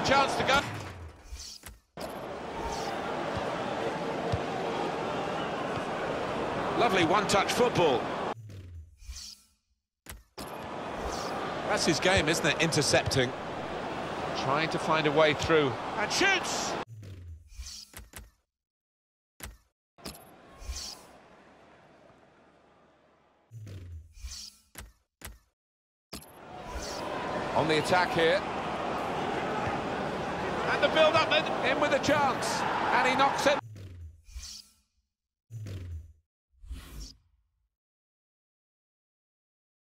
chance to go. Lovely one-touch football. That's his game, isn't it? Intercepting. Trying to find a way through. And shoots! On the attack here. And the build-up, in with a chance. And he knocks it.